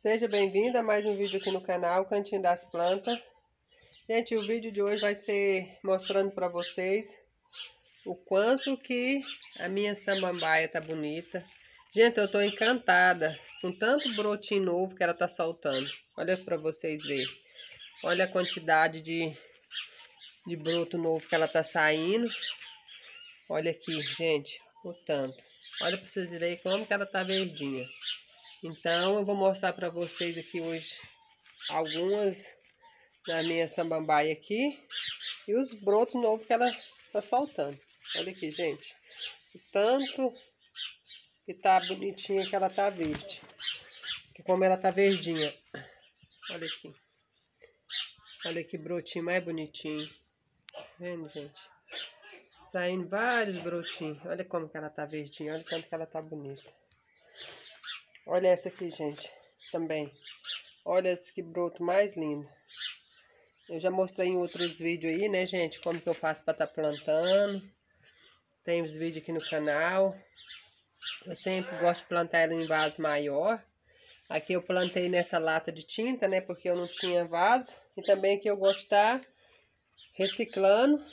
Seja bem-vindo a mais um vídeo aqui no canal Cantinho das Plantas. Gente, o vídeo de hoje vai ser mostrando para vocês o quanto que a minha samambaia tá bonita. Gente, eu tô encantada com tanto brotinho novo que ela tá soltando. Olha para vocês verem. Olha a quantidade de broto novo que ela tá saindo. Olha aqui, gente, o tanto. Olha para vocês verem como que ela tá verdinha. Então, eu vou mostrar para vocês aqui hoje algumas da minha samambaia aqui e os brotos novos que ela tá soltando. Olha aqui, gente, o tanto que tá bonitinha que ela tá verde. Que como ela tá verdinha. Olha aqui. Olha que brotinho mais bonitinho. Tá vendo, gente? Saindo vários brotinhos. Olha como que ela tá verdinha. Olha o tanto que ela tá bonita. Olha essa aqui, gente, também. Olha esse que broto mais lindo. Eu já mostrei em outros vídeos aí, né, gente, como que eu faço para estar plantando. Tem os vídeos aqui no canal. Eu sempre gosto de plantar ela em vaso maior. Aqui eu plantei nessa lata de tinta, né, porque eu não tinha vaso. E também aqui eu gosto de estar reciclando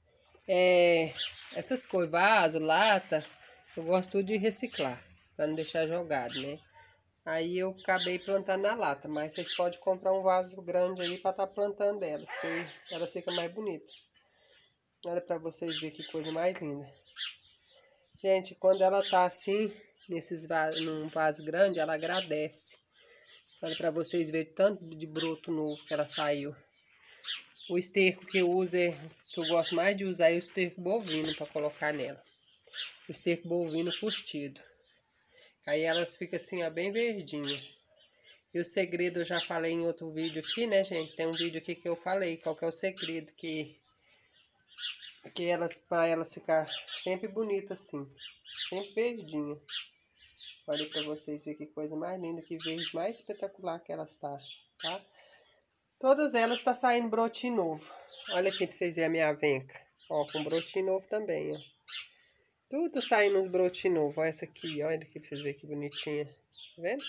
essas coisas, vaso, lata. Eu gosto tudo de reciclar, para não deixar jogado, né. Aí eu acabei plantando na lata, mas vocês podem comprar um vaso grande aí para estar plantando elas, que elas ficam mais bonitas. Olha para vocês verem que coisa mais linda. Gente, quando ela tá assim, num vaso grande, ela agradece. Olha para vocês verem tanto de broto novo que ela saiu. O esterco que eu uso que eu gosto mais de usar é o esterco bovino para colocar nela. O esterco bovino curtido. Aí elas ficam assim, ó, bem verdinha. E o segredo eu já falei em outro vídeo aqui, né, gente? Tem um vídeo aqui que eu falei qual que é o segredo para elas ficar sempre bonitas assim, sempre verdinha. Olha para vocês verem que coisa mais linda, que verde mais espetacular que elas tá. Todas elas tá saindo brotinho novo. Olha aqui para vocês verem a minha avenca, ó, com brotinho novo também, ó. Tudo saindo uns brotinhos novos. Olha essa aqui, olha aqui para vocês verem que bonitinha, tá vendo?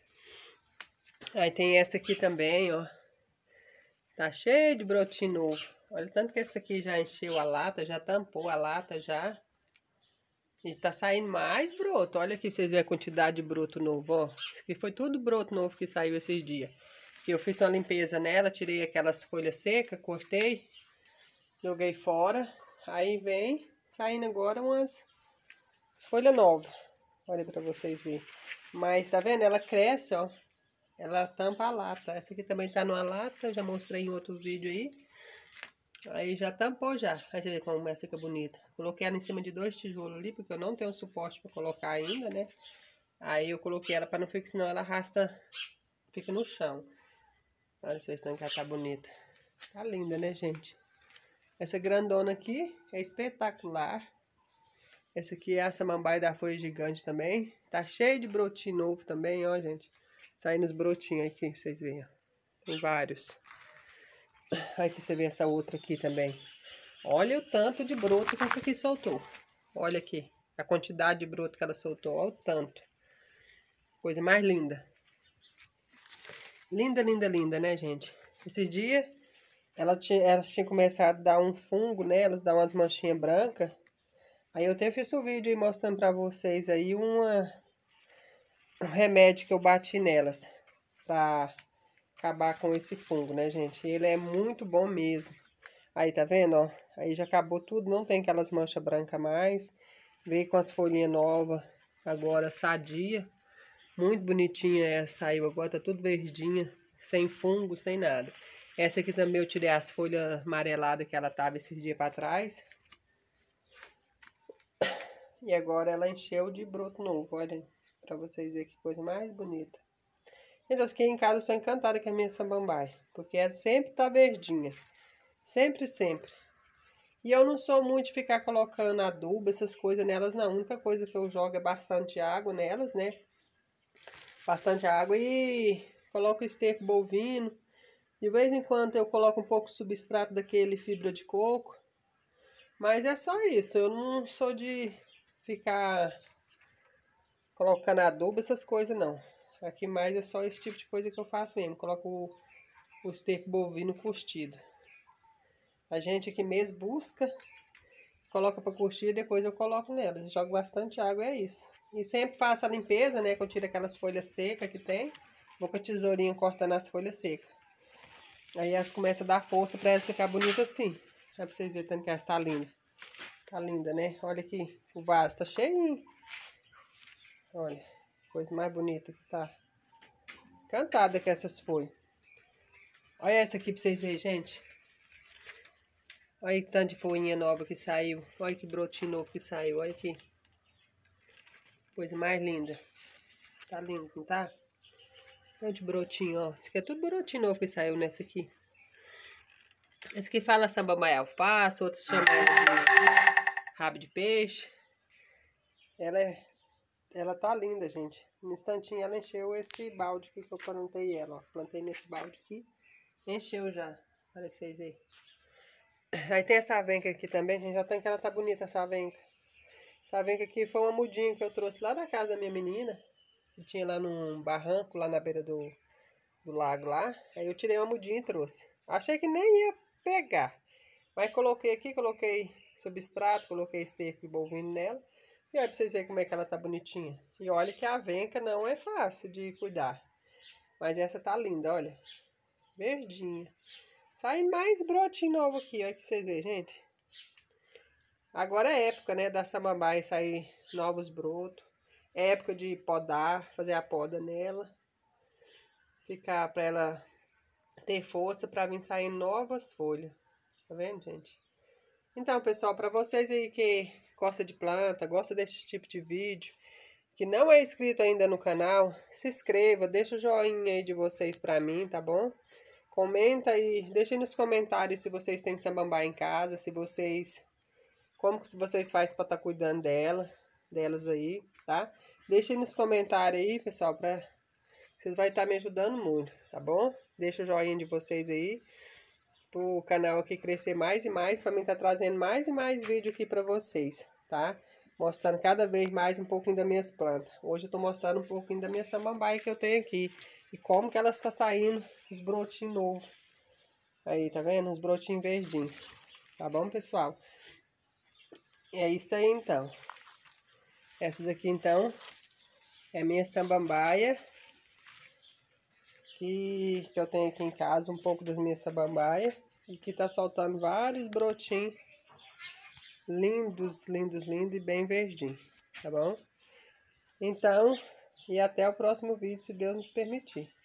Aí tem essa aqui também, ó. Tá cheio de brotinho novo. Olha tanto que essa aqui já encheu a lata, já tampou a lata já. E tá saindo mais broto. Olha aqui pra vocês verem a quantidade de broto novo, ó. Isso aqui foi tudo broto novo que saiu esses dias. Eu fiz uma limpeza nela, tirei aquelas folhas secas, cortei, joguei fora. Aí vem saindo agora umas folhas novas. Olha pra vocês verem. Mas tá vendo? Ela cresce, ó. Ela tampa a lata. Essa aqui também tá numa lata, já mostrei em outro vídeo aí. Aí já tampou já. Aí você vê como ela fica bonita. Coloquei ela em cima de 2 tijolos ali, porque eu não tenho suporte para colocar ainda, né? Aí eu coloquei ela para não ficar, senão ela arrasta, fica no chão. Olha se que ela tá bonita. Tá linda, né, gente? Essa grandona aqui é espetacular. Essa aqui é a samambaia da folha gigante também. Tá cheio de brotinho novo também, ó, gente. Saindo os brotinhos aqui, pra vocês verem, ó. Tem vários. Aí que você vê essa outra aqui também. Olha o tanto de broto que essa aqui soltou. Olha aqui, a quantidade de broto que ela soltou. Olha o tanto. Coisa mais linda. Linda, linda, linda, né, gente? Esses dias, elas tinham começado a dar um fungo nelas, dar umas manchinhas brancas. Aí eu até fiz um vídeo aí mostrando pra vocês aí um remédio que eu bati nelas. Pra acabar com esse fungo, né, gente? Ele é muito bom mesmo. Aí, tá vendo, ó? Aí já acabou tudo, não tem aquelas manchas brancas mais. Veio com as folhinhas novas, agora sadia. Muito bonitinha, saiu agora, tá tudo verdinha, sem fungo, sem nada. Essa aqui também eu tirei as folhas amareladas que ela tava esses dias pra trás. E agora ela encheu de broto novo, olha, pra vocês verem que coisa mais bonita. Então, aqui em casa eu sou encantada com a minha samambaia, porque ela sempre tá verdinha. Sempre, sempre. E eu não sou muito de ficar colocando adubo, essas coisas nelas, não. A única coisa que eu jogo é bastante água nelas, né? Bastante água e coloco esterco bovino. De vez em quando eu coloco um pouco de substrato daquele fibra de coco. Mas é só isso. Eu não sou de ficar colocando adubo, essas coisas, não. Aqui mais é só esse tipo de coisa que eu faço mesmo. Coloco o esterco bovino curtido. A gente aqui mesmo busca, coloca para curtir e depois eu coloco nela. Jogo bastante água, é isso. E sempre passa a limpeza, né? Que eu tiro aquelas folhas secas que tem. Vou com a tesourinha cortando as folhas secas. Aí elas começam a dar força para elas ficar bonitas assim. Aí pra vocês verem tanto que elas tá linda. Tá linda, né? Olha aqui, o vaso tá cheio. Olha, coisa mais bonita que tá. Encantada com essas folhas. Olha essa aqui pra vocês verem, gente. Olha que tanto de folhinha nova que saiu. Olha que brotinho novo que saiu. Olha aqui. Coisa mais linda. Tá lindo, não tá? Tanto de brotinho, ó. Isso aqui é tudo brotinho novo que saiu nessa aqui. Esse aqui fala samambaia alface, outros chamam de rabo de peixe. Ela tá linda, gente. No instantinho ela encheu esse balde aqui que eu plantei ela, ó. Plantei nesse balde aqui. Encheu já. Olha que vocês aí. Aí tem essa avenca aqui também, gente. Já tem que ela tá bonita, essa avenca. Essa avenca aqui foi uma mudinha que eu trouxe lá da casa da minha menina. Que tinha lá num barranco, lá na beira do lago lá. Aí eu tirei uma mudinha e trouxe. Achei que nem ia pegar. Mas coloquei aqui, coloquei substrato, coloquei esterco bovino nela. E aí pra vocês verem como é que ela tá bonitinha. E olha que a avenca não é fácil de cuidar. Mas essa tá linda, olha. Verdinha. Sai mais brotinho novo aqui, olha que vocês verem, gente. Agora é época, né, da samambaia sair novos brotos. É época de podar, fazer a poda nela. Ficar pra ela ter força pra vir sair novas folhas. Tá vendo, gente? Então, pessoal, para vocês aí que gosta de planta, gosta desse tipo de vídeo, que não é inscrito ainda no canal, se inscreva, deixa o joinha aí de vocês para mim, tá bom? Comenta aí, deixa aí nos comentários se vocês têm samambaia em casa, se vocês, como que vocês fazem para estar cuidando delas aí, tá? Deixa aí nos comentários aí, pessoal, para vocês vai estar me ajudando muito, tá bom? Deixa o joinha de vocês aí, pro canal aqui crescer mais e mais, para mim estar trazendo mais e mais vídeo aqui para vocês, tá? Mostrando cada vez mais um pouquinho das minhas plantas. Hoje eu tô mostrando um pouquinho da minha samambaia que eu tenho aqui. E como que ela está saindo, os brotinhos novos. Aí, tá vendo? Os brotinhos verdinhos. Tá bom, pessoal? É isso aí, então. Essas aqui, então, é a minha samambaia. Que eu tenho aqui em casa, um pouco das minhas samambaia. E que tá soltando vários brotinhos. Lindos, lindos, lindos e bem verdinhos. Tá bom? Então, e até o próximo vídeo, se Deus nos permitir.